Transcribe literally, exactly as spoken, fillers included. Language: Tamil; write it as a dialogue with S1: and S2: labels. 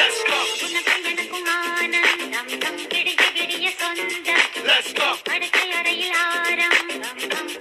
S1: Let's go.
S2: உனக்கும் எனக்கும் ஆனந்தம் தம் விடிய விடிய சொந்தம்
S1: Let's go.
S2: படுக்கை அறையில் ஆரம்பம் தம்